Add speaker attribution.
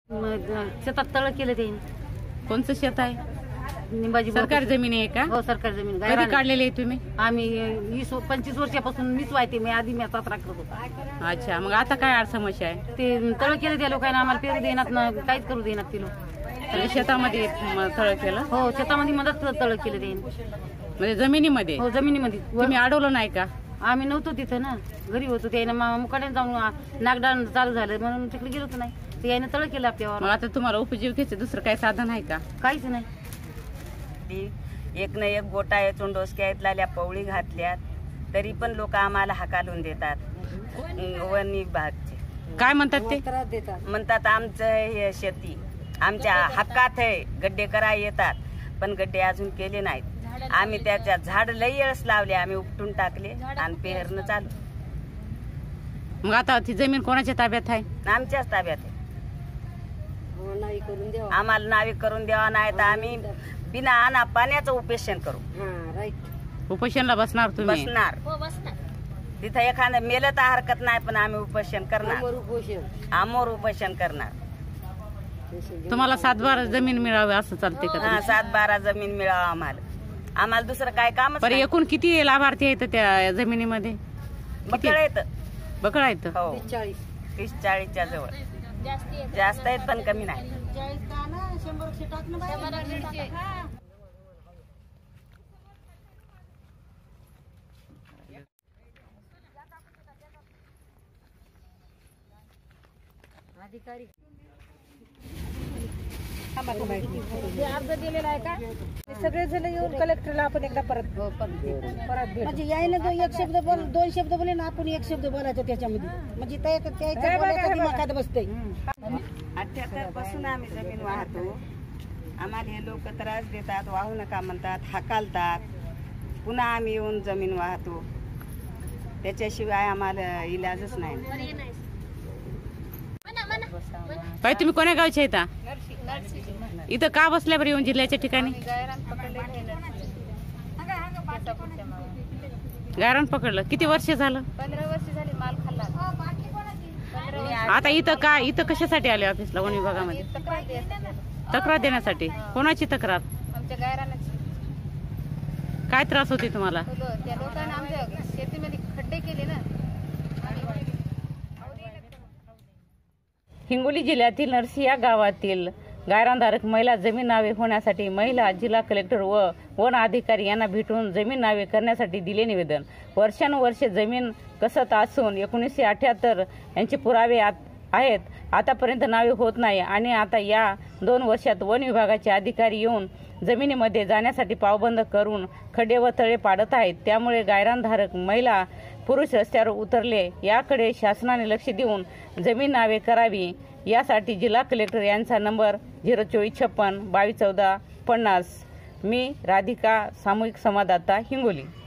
Speaker 1: शेतात तळ केलं ते.
Speaker 2: कोणचं शेत आहे?
Speaker 1: निंबाजी.
Speaker 2: सरकारी जमीन आहे का?
Speaker 1: हो, सरकारी जमीन.
Speaker 2: कधी काढलेली आहे तुम्ही?
Speaker 1: आम्ही 20-25 वर्षापासून मीच वाहते. मी आधी मी साजरा करत होता.
Speaker 2: अच्छा, मग आता काय समस्या आहे?
Speaker 1: ते तळ केलं त्या लोकांना, आम्हाला पेरू देणार ना, काहीच करू देणार ते लोक.
Speaker 2: शेतामध्ये तळ केलं?
Speaker 1: हो, शेतामध्ये मदत तळ केलं ते.
Speaker 2: म्हणजे जमिनीमध्ये?
Speaker 1: हो, जमिनीमध्ये.
Speaker 2: तुम्ही अडवलं नाही का?
Speaker 1: आम्ही नव्हतो तिथं ना, घरी होतो. त्यानं मुकाट्याने जाऊन नागडाण चालू झालं म्हणून तिकडे गेलो नाही. ते याने तळ केलं आपल्यावर.
Speaker 2: मग आता तुम्हाला उपजीविकेचं दुसरं काही साधन आहे का?
Speaker 1: काहीच नाही.
Speaker 3: एक ना एक गोटा येचून डोसक्यात लाल्या पवळी घातल्यात तरी पण लोक आम्हाला हकालून देतात. वन विभागचे
Speaker 2: काय म्हणतात ते?
Speaker 3: म्हणतात आमचं हे शेती आमच्या हक्कात आहे, गड्डे करायला येतात पण गड्डे अजून केले नाहीत. आम्ही त्याच्या झाड लई वेळेस लावले, आम्ही उपटून टाकले आणि पेरणं चालू.
Speaker 2: मग आता ती जमीन कोणाच्या ताब्यात आहे?
Speaker 3: आमच्याच ताब्यात आहे. आम्हाला नावे करून द्यावा, नाही तर आम्ही बिना आणा पाण्याचं उपेक्षण करू.
Speaker 2: उपोषणला बसणार तुम्ही?
Speaker 3: बसणार. तिथं एखादं मेलं तर हरकत नाही, पण आम्ही उपोषण करणार. आमोर उपोषण करणार.
Speaker 2: तुम्हाला 7-12 जमीन मिळावी असं चालते का?
Speaker 3: 7-12 जमीन मिळावं आम्हाला. आम्हाला दुसरं काय काम?
Speaker 2: पण एकूण किती लाभार्थी आहेत त्या जमिनीमध्ये?
Speaker 3: बकळ आहेत.
Speaker 2: बकळ आहेत?
Speaker 3: हो, 30-40च्या जवळ. जास्त आहेत पण कमी नाही.
Speaker 1: अधिकारी
Speaker 4: अर्ज दिलेला आहे का? सगळे जण येऊन कलेक्टरला आपण एकदा परत म्हणजे यायला जो एक शब्द बोल, 2 शब्द बोले ना, आपण 1 शब्द बोलायचं त्याच्यामध्ये, म्हणजे दिमागात बसतंय.
Speaker 3: 78 पासून आम्ही जमीन वाहतो. आम्हाला हे लोक त्रास देतात, वाहू नका म्हणतात, हकालतात. पुन्हा आम्ही येऊन जमीन वाहतो. त्याच्याशिवाय आम्हाला इलाजच नाही.
Speaker 2: बाई, तुम्ही कोण्या गावचे आहेत? इथं का बसल्या बरं येऊन जिल्ह्याच्या ठिकाणी? गायरान पकडलं. किती वर्ष झालं?
Speaker 4: 15 वर्ष झाली. माल खाल्ला.
Speaker 2: आता इथं कशासाठी आले ऑफिसला, वन विभागामध्ये? तक्रार देण्यासाठी. कोणाची तक्रार?
Speaker 4: आमच्या गायरानाची.
Speaker 2: काय त्रास होते तुम्हाला?
Speaker 4: त्या लोकांना आमच्या शेतीमध्ये खड्डे केले ना.
Speaker 2: हिंगोली जिल्ह्यातील नरसी या गावातील गायरानधारक महिला जमीन नावे होण्यासाठी महिला जिल्हा कलेक्टर व वन अधिकारी यांना भेटून जमीन नावे करण्यासाठी दिले निवेदन. वर्षानुवर्षे जमीन कसत असून 1978 यांचे पुरावे आहेत. आतापर्यंत नावे होत नाही आणि आता या 2 वर्षात वन विभागाचे अधिकारी येऊन जमिनीमध्ये जाण्यासाठी पावबंद करून खड्डे व तळे पाडत आहेत. त्यामुळे गायरानधारक महिला पुरुष रस्त्यावर उतरले. याकडे शासनाने लक्ष देऊन जमीन नावे करावी यासाठी जिल्हा कलेक्टर यांचा नंबर 02456 2214 50. मी राधिका, सामूहिक संवाददाता, हिंगोली.